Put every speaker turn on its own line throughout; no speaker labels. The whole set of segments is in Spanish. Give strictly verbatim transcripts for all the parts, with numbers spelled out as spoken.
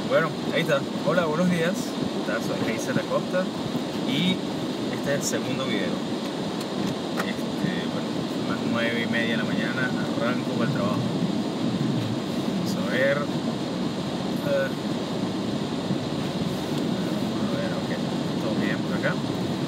Bueno, ahí está. Hola, buenos días. Soy Heiser Acosta y este es el segundo video. Este, bueno, son las nueve y media de la mañana, arranco para el trabajo. Vamos a ver. Uh, a ver, ok. ¿Todo bien por acá?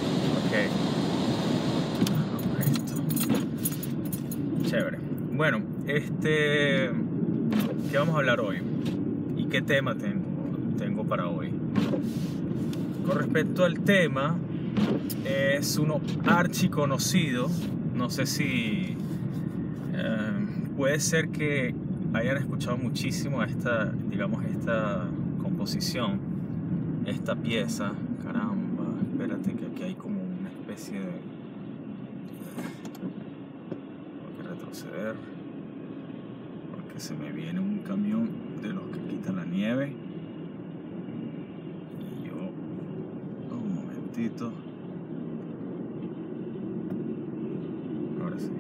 Ok. Esto. Chévere. Bueno, este... ¿qué vamos a hablar hoy? ¿Y qué tema tengo, tengo para hoy? Con respecto al tema, es uno archiconocido. No sé si eh, puede ser que hayan escuchado muchísimo esta, digamos, esta composición, esta pieza. Caramba, espérate que aquí hay como una especie de... Tengo que retroceder porque se me viene un camión de los que quitan la nieve. Ahora sí.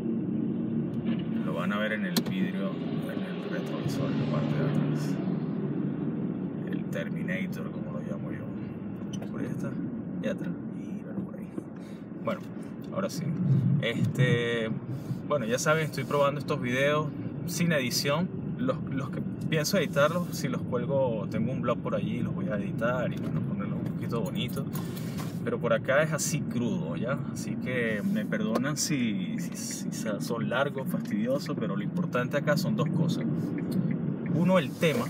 Lo van a ver en el vidrio, en el retrovisor, en la parte de atrás. El Terminator, como lo llamo yo. Por ahí está. Y atrás. Y bueno, por ahí. Bueno, ahora sí. Este, bueno, ya saben, estoy probando estos videos sin edición. Los, los que pienso editarlos, si los cuelgo, tengo un blog por allí, los voy a editar y bueno, ponerlos un poquito bonitos. Pero por acá es así crudo, ¿ya? Así que me perdonan si, si, si son largos, fastidiosos, pero lo importante acá son dos cosas. Uno, el tema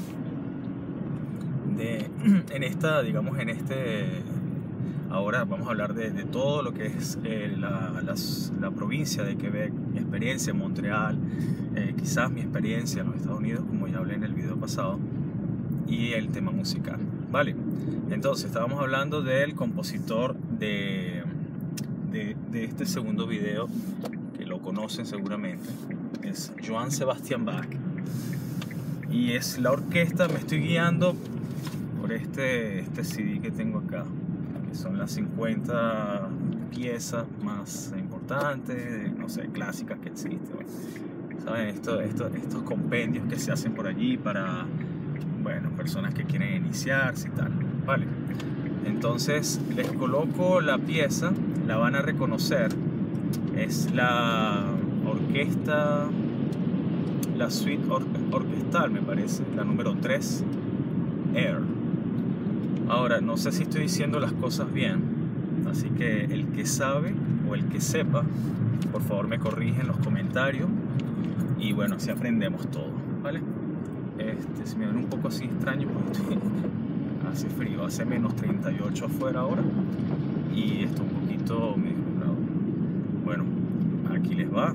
de, en esta, digamos, en este... Ahora vamos a hablar de, de todo lo que es eh, la, las, la provincia de Quebec, mi experiencia en Montreal, eh, quizás mi experiencia en los Estados Unidos, como ya hablé en el video pasado, y el tema musical, ¿vale? Entonces, estábamos hablando del compositor de, de, de este segundo video, que lo conocen seguramente, es Johann Sebastian Bach, y es la orquesta. Me estoy guiando por este, este C D que tengo acá, que son las cincuenta piezas más importantes, no sé, clásicas que existen. ¿Saben? Esto, esto, estos compendios que se hacen por allí para, bueno, personas que quieren iniciarse y tal, ¿vale? Entonces les coloco la pieza, la van a reconocer. Es la orquesta, la suite or orquestal, me parece, la número tres, Air. Ahora, no sé si estoy diciendo las cosas bien, así que el que sabe o el que sepa, por favor me corrige en los comentarios y bueno, así aprendemos todo, ¿vale? Este, se me ven un poco así extraño porque estoy, hace frío, hace menos treinta y ocho afuera ahora y esto un poquito medio nublado. Bueno, aquí les va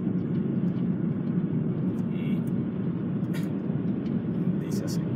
y dice así.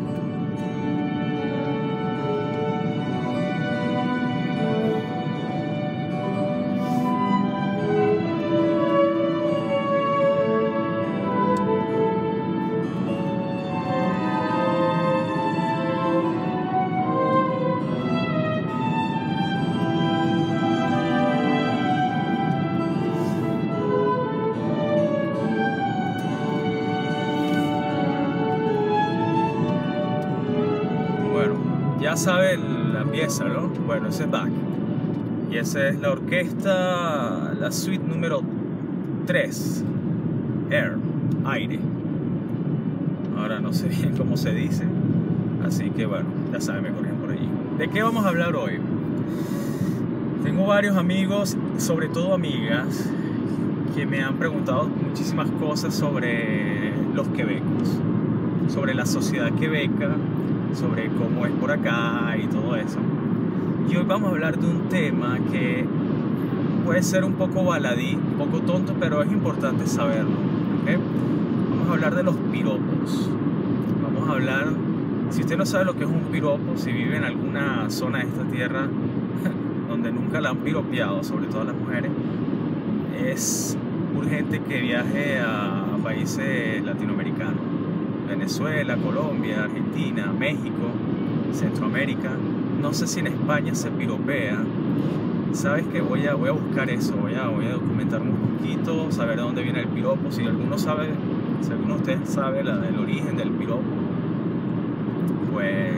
Ya saben la pieza, ¿no? Bueno, ese es Bach. Y esa es la orquesta, la suite número tres, Air, aire. Ahora no sé bien cómo se dice, así que bueno, ya saben, me corrigen por allí. ¿De qué vamos a hablar hoy? Tengo varios amigos, sobre todo amigas, que me han preguntado muchísimas cosas sobre los quebecos, sobre la sociedad quebeca, sobre cómo es por acá y todo eso. Y hoy vamos a hablar de un tema que puede ser un poco baladí, un poco tonto, pero es importante saberlo, ¿okay? Vamos a hablar de los piropos. Vamos a hablar, si usted no sabe lo que es un piropo, si vive en alguna zona de esta tierra donde nunca la han piropeado, sobre todo a las mujeres, es urgente que viaje a países latinoamericanos. Venezuela, Colombia, Argentina, México, Centroamérica. No sé si en España se piropea. ¿Sabes qué? Voy a, voy a buscar eso, voy a, voy a documentarme un poquito, saber de dónde viene el piropo. Si alguno sabe, si alguno de ustedes sabe la, el origen del piropo, pues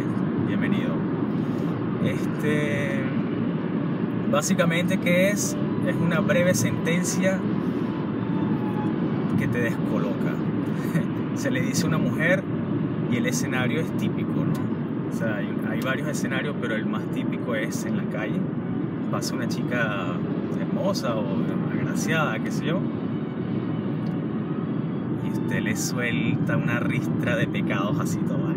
Este, básicamente, ¿qué es? Es una breve sentencia que te descoloca. Se le dice a una mujer y el escenario es típico, ¿no? O sea, hay, hay varios escenarios, pero el más típico es en la calle. Pasa una chica hermosa o agraciada, qué sé yo, y usted le suelta una ristra de pecados así toda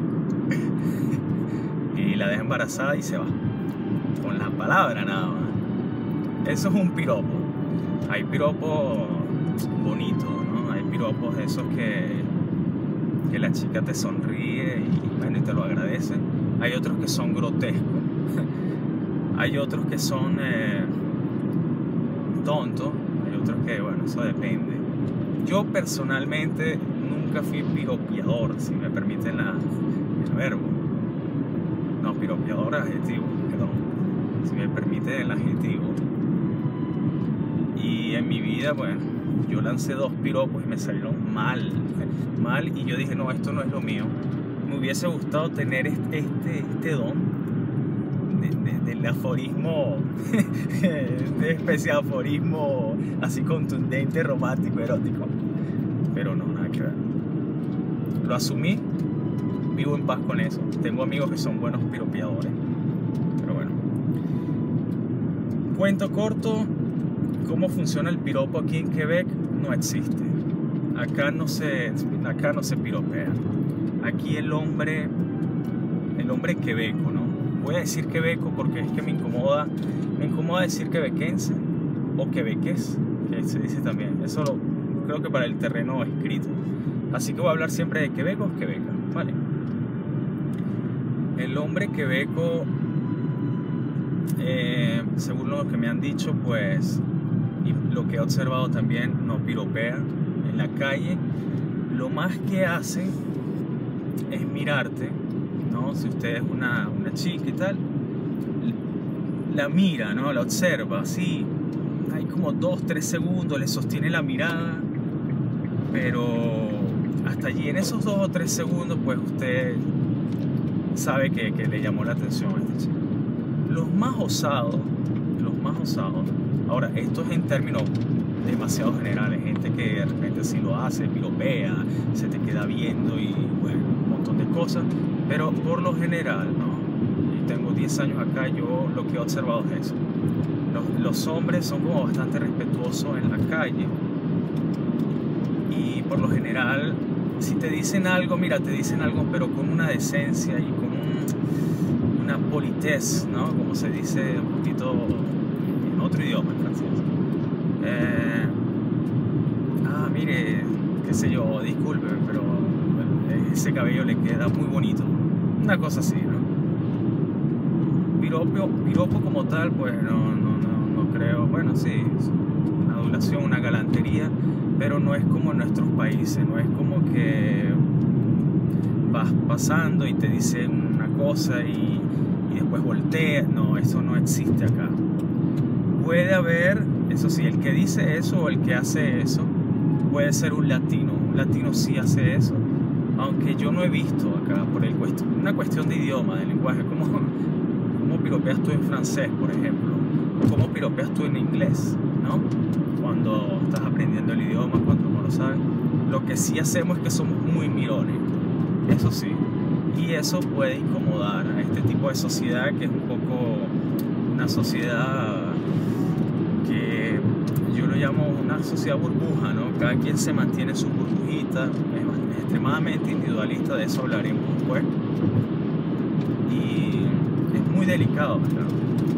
y la deja embarazada y se va con la palabra nada más. Eso es un piropo. Hay piropos bonitos, ¿no? Hay piropos de esos que, que la chica te sonríe y, bueno, y te lo agradece. Hay otros que son grotescos. Hay otros que son eh, tontos. Hay otros que, bueno, eso depende. Yo personalmente nunca fui piropeador, si me permiten la, el verbo. No, piropeador es adjetivo, perdón. Si me permite el adjetivo. Y en mi vida, bueno, yo lancé dos piropos y me salieron mal. Mal, y yo dije, no, esto no es lo mío. Me hubiese gustado tener este, este, este don de, de, del aforismo, de especie de aforismo así contundente, romántico, erótico. Pero no, nada que ver. Lo asumí, vivo en paz con eso. Tengo amigos que son buenos piropeadores. Pero bueno. Cuento corto, ¿cómo funciona el piropo aquí en Quebec? No existe. Acá no se, acá no se piropea. Aquí el hombre, el hombre quebeco, ¿no? Voy a decir quebeco porque es que me incomoda, me incomoda decir quebequense o quebequés, que se dice también. Eso lo, creo que para el terreno escrito. Así que voy a hablar siempre de quebecos, quebeca, ¿vale? El hombre quebeco, eh, según lo que me han dicho, pues, y lo que he observado también, no piropea en la calle. Lo más que hace es mirarte, ¿no? Si usted es una, una chica y tal, la mira, ¿no? La observa, así, hay como dos, tres segundos, le sostiene la mirada, pero hasta allí, en esos dos o tres segundos, pues usted sabe que, que le llamó la atención a esta chica. Los más osados, los más osados, ahora, esto es en términos demasiado generales, gente que de repente sí lo hace, piropea, se te queda viendo y bueno, un montón de cosas, pero por lo general, ¿no? Y tengo diez años acá, yo lo que he observado es eso. Los, los hombres son como bastante respetuosos en la calle y por lo general, si te dicen algo, mira, te dicen algo, pero con una decencia y con un, una politesse, ¿no? Como se dice un poquito en otro idioma, en francés. Eh, ah, mire, qué sé yo, disculpe, pero ese cabello le queda muy bonito. Una cosa así, ¿no? Piropo, piropo como tal, pues no, no, no, no creo. Bueno, sí, una adulación, una galantería, pero no es como en nuestros países. No es como que vas pasando y te dicen una cosa y, y después volteas. No, eso no existe acá. Puede haber, eso sí, el que dice eso o el que hace eso puede ser un latino. Un latino sí hace eso, aunque yo no he visto acá por el cuest una cuestión de idioma, de lenguaje. ¿Cómo, cómo piropeas tú en francés, por ejemplo? ¿O cómo piropeas tú en inglés, ¿no? Cuando estás aprendiendo el idioma, cuando no lo sabes. Lo que sí hacemos es que somos muy mirones, eso sí. Y eso puede incomodar a este tipo de sociedad, que es un poco una sociedad que yo lo llamo una sociedad burbuja, ¿no? Cada quien se mantiene su burbujita, es extremadamente individualista, de eso hablaremos después. Y es muy delicado, ¿no?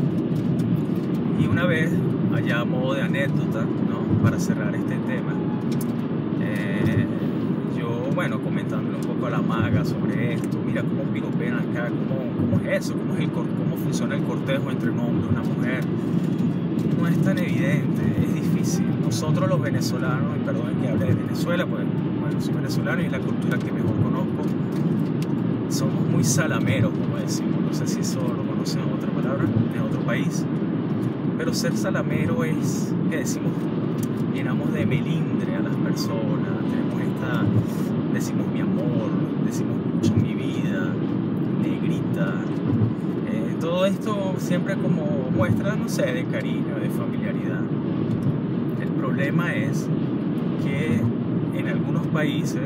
Y una vez, allá a modo de anécdota, ¿no? Para cerrar este tema, eh, yo, bueno, comentándole un poco a la maga sobre esto, mira cómo piropean acá, cómo, cómo es eso, cómo, es el, cómo funciona el cortejo entre un hombre y una mujer. No es tan evidente, es difícil. Nosotros los venezolanos, y perdón que hable de Venezuela, pues bueno, soy venezolano y es la cultura que mejor conozco, somos muy salameros, como decimos. No sé si eso lo conocen en otra palabra, en otro país. Pero ser salamero es, ¿qué decimos? Llenamos de melindre a las personas, tenemos esta, decimos mi amor, decimos mucho mi vida, negrita, eh, todo siempre como muestra, no sé, de cariño, de familiaridad. El problema es que en algunos países,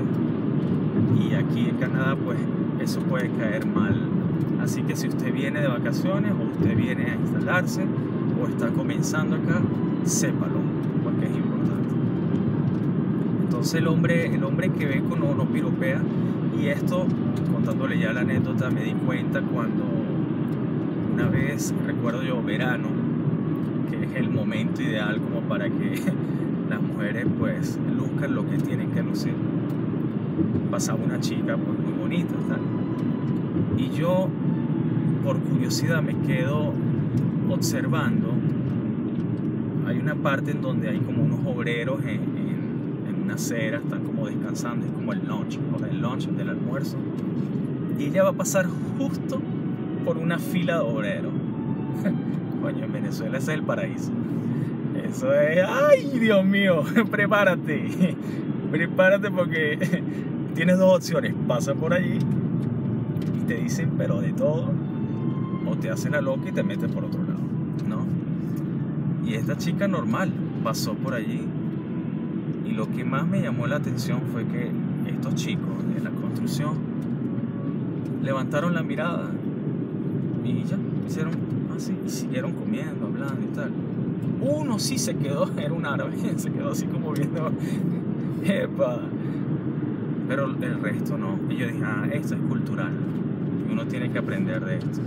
y aquí en Canadá, pues eso puede caer mal. Así que si usted viene de vacaciones o usted viene a instalarse o está comenzando acá, sépalo, porque es importante. Entonces el hombre, el hombre que ve no, no piropea. Y esto, contándole ya la anécdota, me di cuenta cuando una vez, recuerdo yo, verano, que es el momento ideal como para que las mujeres pues luzcan lo que tienen que lucir. Pasaba una chica pues muy bonita, tal. Y yo, por curiosidad, me quedo observando. Hay una parte en donde hay como unos obreros en, en, en una acera, están como descansando, es como el lunch, o el lunch del almuerzo. Y ella va a pasar justo por una fila de obreros. Coño, en Venezuela ese es el paraíso. Eso es, ay, Dios mío, prepárate. Prepárate porque tienes dos opciones. Pasa por allí y te dicen pero de todo, o te hacen la loca y te meten por otro lado, ¿no? Y esta chica normal pasó por allí, y lo que más me llamó la atención fue que estos chicos de la construcción levantaron la mirada y ya, hicieron así, y siguieron comiendo, hablando y tal. Uno sí se quedó, era un árabe, se quedó así como viendo, epa. Pero el resto no. Y yo dije, ah, esto es cultural. Y uno tiene que aprender de esto.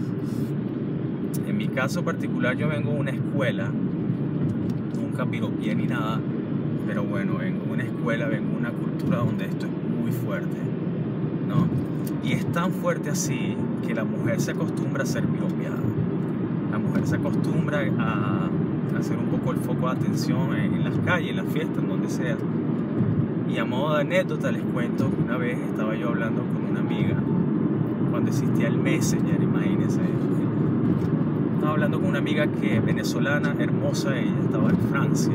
En mi caso particular, yo vengo de una escuela, nunca piropié ni nada, pero bueno, vengo de una escuela, vengo de una cultura donde esto es muy fuerte, ¿no? Y es tan fuerte así que la mujer se acostumbra a ser piropeada. La mujer se acostumbra a hacer un poco el foco de atención en, en las calles, en las fiestas, en donde sea. Y a modo de anécdota les cuento que una vez estaba yo hablando con una amiga cuando existía el Messenger, imagínense. Estaba hablando con una amiga que venezolana, hermosa, ella estaba en Francia.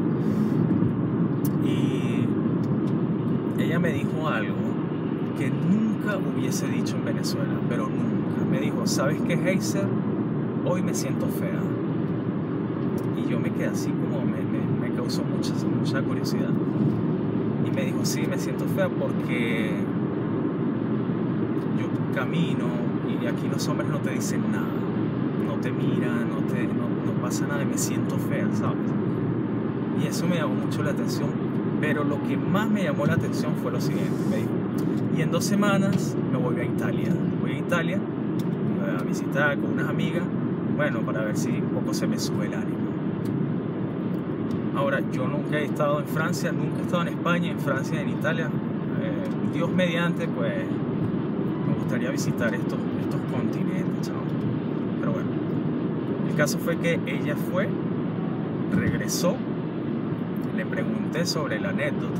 Y ella me dijo algo que nunca hubiese dicho en Venezuela, pero nunca. Me dijo, ¿sabes qué, Heiser? Hoy me siento fea. Y yo me quedé así como, me, me, me causó mucha, mucha curiosidad. Y me dijo, sí, me siento fea porque yo camino y aquí los hombres no te dicen nada, no te miran, no, te, no, no pasa nada y me siento fea, ¿sabes? Y eso me llamó mucho la atención, pero lo que más me llamó la atención fue lo siguiente, me dijo, y en dos semanas me voy a Italia, voy a Italia a visitar con unas amigas, bueno, para ver si un poco se me sube el ánimo. Ahora, yo nunca he estado en Francia, nunca he estado en España, en Francia, en Italia. Eh, Dios mediante, pues me gustaría visitar estos, estos continentes, ¿sabes? Pero bueno, el caso fue que ella fue, regresó, le pregunté sobre la anécdota,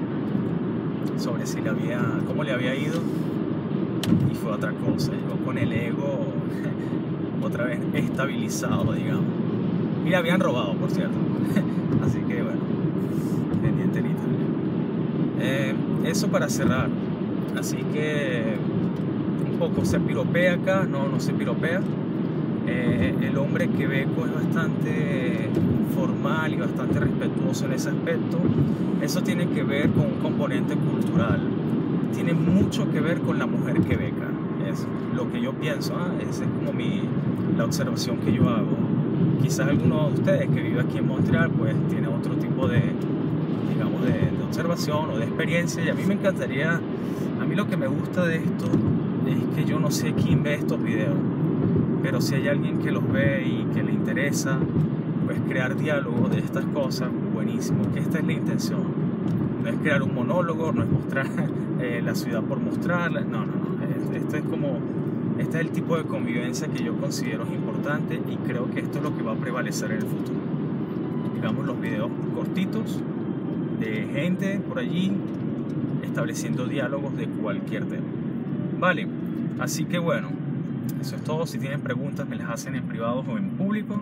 sobre si le había, cómo le había ido, y fue otra cosa. Llegó con el ego otra vez estabilizado, digamos. Y le habían robado, por cierto. Así que bueno, pendiente en Italia. Eh, eso para cerrar. Así que un poco se piropea acá, no, no se piropea. Eh, el hombre quebeco es bastante formal y bastante respetuoso en ese aspecto. Eso tiene que ver con un componente cultural. Tiene mucho que ver con la mujer quebeca. Es lo que yo pienso, ¿eh? Esa es como mi, la observación que yo hago. Quizás alguno de ustedes que vive aquí en Montreal pues tiene otro tipo de, digamos, de, de observación o de experiencia, y a mí me encantaría, a mí lo que me gusta de esto es que yo no sé quién ve estos videos, pero si hay alguien que los ve y que le interesa, pues crear diálogo de estas cosas, buenísimo, que esta es la intención. No es crear un monólogo, no es mostrar eh, la ciudad por mostrarla, no, no, no, esto es como... Este es el tipo de convivencia que yo considero importante, y creo que esto es lo que va a prevalecer en el futuro. Digamos, los videos cortitos de gente por allí estableciendo diálogos de cualquier tema. Vale, así que bueno, eso es todo. Si tienen preguntas me las hacen en privado o en público.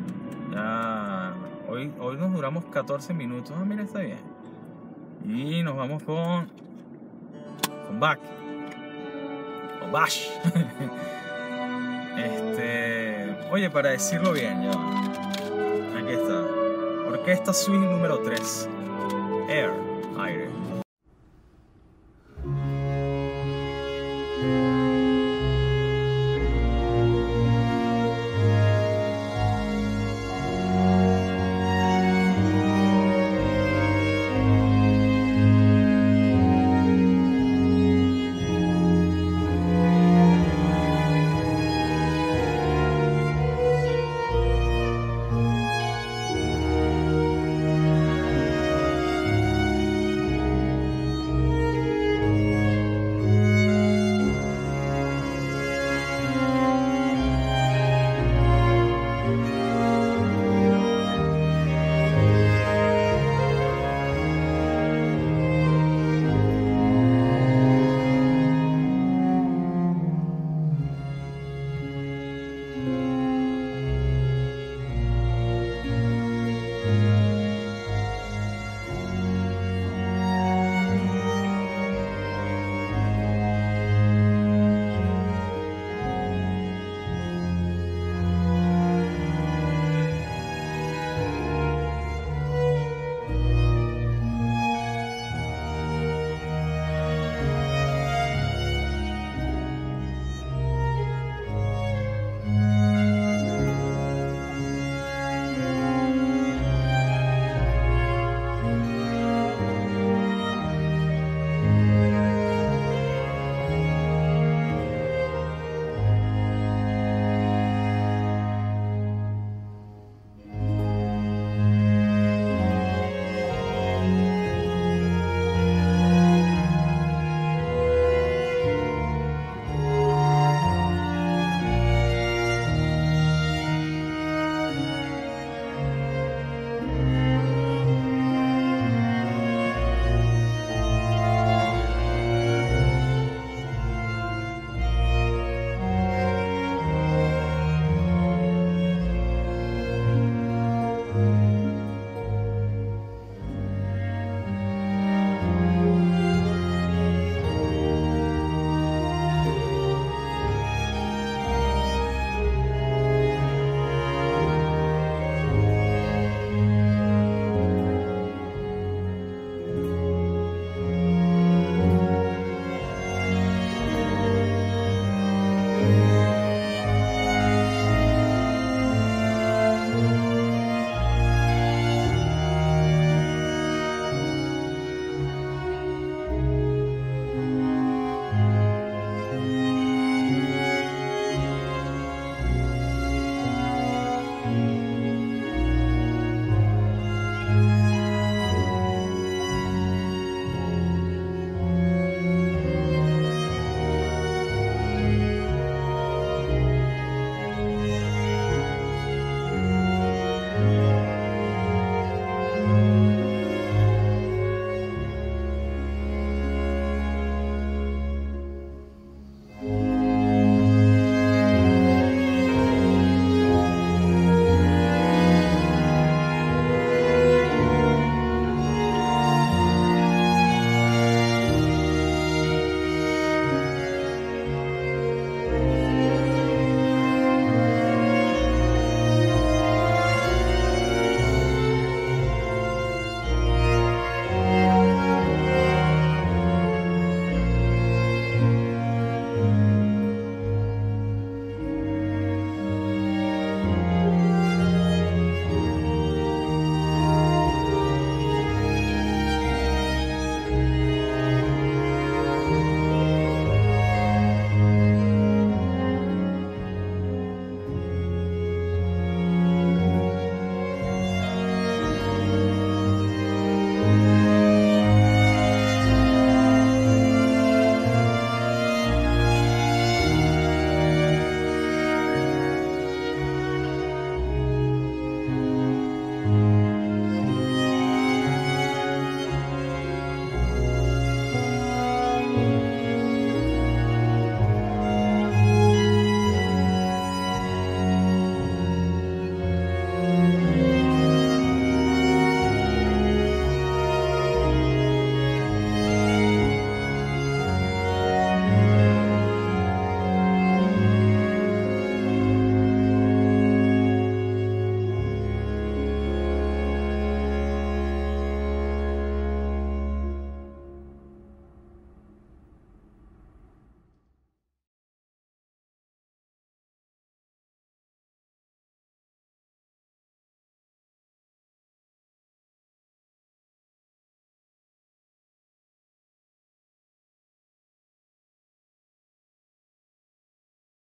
Ya, hoy, hoy nos duramos catorce minutos. Ah, mira, está bien. Y nos vamos con, con Back. Bash. este, Oye, para decirlo bien, ya. Aquí está. Orquesta Swing número tres. Air, aire.